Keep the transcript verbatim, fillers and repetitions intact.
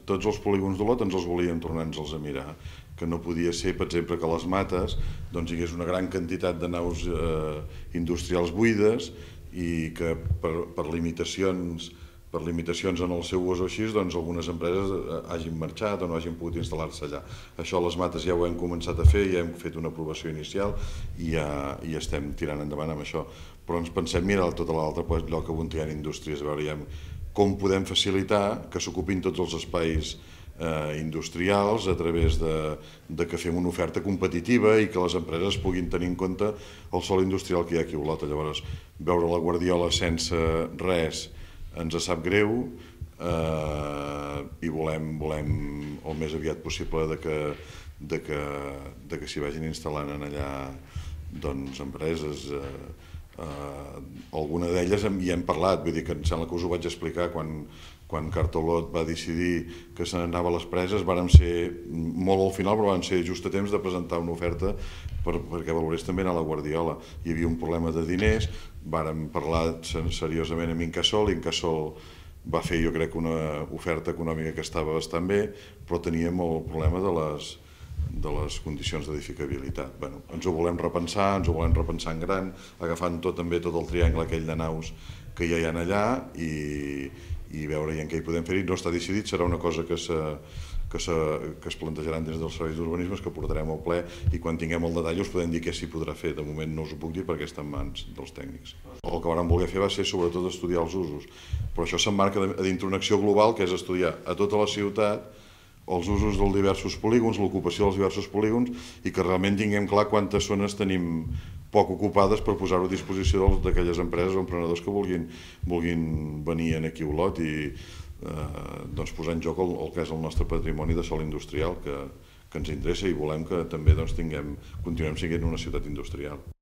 tots els polígons d'Olot ens els volíem tornar-nos a mirar, que no podia ser, per exemple, que a les Mates doncs, hi hagués una gran quantitat de naus eh, industrials buides i que per, per limitacions per limitacions en el seu ús o així, doncs algunes empreses hagin marxat o no hagin pogut instal·lar-se allà. Això a les Mates ja ho hem començat a fer, ja hem fet una aprovació inicial i ja i estem tirant endavant amb això. Però ens pensem mirar tot l'altre lloc on hi ha indústries, a veure ja com podem facilitar que s'ocupin tots els espais eh, industrials a través de, de que fem una oferta competitiva i que les empreses puguin tenir en compte el sòl industrial que hi ha aquí a Olot. Llavors, veure la Guardiola sense res ens sap greu eh, i volem, volem el més aviat possible de que, de que, de que s'hi vagin instal·lant en allà doncs, empreses. Eh, eh, alguna d'elles hi hem parlat, vull dir que em sembla que us ho vaig explicar quan, quan Cartolot va decidir que se n'anava a les preses. Vàrem ser molt al final, però vam ser just a temps de presentar una oferta per, perquè valorés també anar a la Guardiola. Hi havia un problema de diners, vàrem parlar seriosament amb Incasòl, Incasòl va fer jo crec una oferta econòmica que estava bastant bé, però teníem el problema de les, de les condicions d'edificabilitat. Bueno, ens ho volem repensar, ens ho volem repensar en gran, agafant tot també tot el triangle aquell de naus que ja hi ha allà i, i veure en què hi podem fer-hi. No està decidit, serà una cosa que, se, que, se, que es plantejaran des dels serveis d'urbanisme, que portarem al ple i quan tinguem el detall us podem dir què s'hi podrà fer. De moment no us ho puc dir perquè està en mans dels tècnics. El que vam voler fer va ser sobretot estudiar els usos, però això s'emmarca dintre una acció global que és estudiar a tota la ciutat els usos dels diversos polígons, l'ocupació dels diversos polígons i que realment tinguem clar quantes zones tenim poc ocupades per posar-ho a disposició d'aquelles empreses o emprenedors que vulguin, vulguin venir aquí a Olot i eh, doncs posar en joc el, el que és el nostre patrimoni de sòl industrial que, que ens interessa i volem que també doncs, tinguem, continuem sent una ciutat industrial.